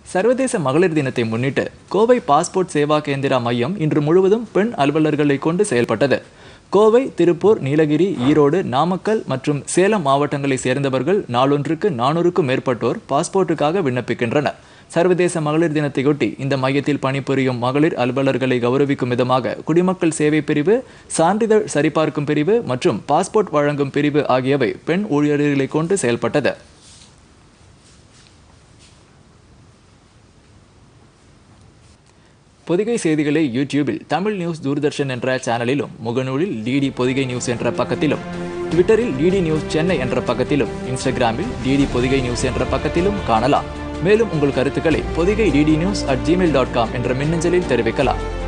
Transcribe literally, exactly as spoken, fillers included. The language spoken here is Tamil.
சர்வதேச மகளிர் தினத்தை முன்னிட்டு கோவை பாஸ்போர்ட் சேவா கேந்திரா மையம் இன்று முழுவதும் பெண் அலுவலர்களை கொண்டு செயல்பட்டது. கோவை, திருப்பூர், நீலகிரி, ஈரோடு, நாமக்கல் மற்றும் சேலம் மாவட்டங்களை சேர்ந்தவர்கள் நாளொன்றுக்கு நானூறுக்கும் மேற்பட்டோர் பாஸ்போர்ட்டுக்காக விண்ணப்பிக்கின்றனர். சர்வதேச மகளிர் தினத்தையொட்டி இந்த மையத்தில் பணிபுரியும் மகளிர் அலுவலர்களை கௌரவிக்கும் விதமாக குடிமக்கள் சேவை பிரிவு, சான்றிதழ் சரிபார்க்கும் பிரிவு மற்றும் பாஸ்போர்ட் வழங்கும் பிரிவு ஆகியவை பெண் ஊழியர்களை கொண்டு செயல்பட்டது. பொதிகை செய்திகளை யூடியூபில் தமிழ் நியூஸ் தூர்தர்ஷன் என்ற சேனலிலும், முகநூலில் டிடி பொதிகை நியூஸ் என்ற பக்கத்திலும், ட்விட்டரில் டிடி நியூஸ் சென்னை என்ற பக்கத்திலும், இன்ஸ்டாகிராமில் டிடி பொதிகை நியூஸ் என்ற பக்கத்திலும் காணலாம். மேலும் உங்கள் கருத்துக்களை Podhigai DD news at Gmail dot com என்ற மின்னஞ்சலில் தெரிவிக்கலாம்.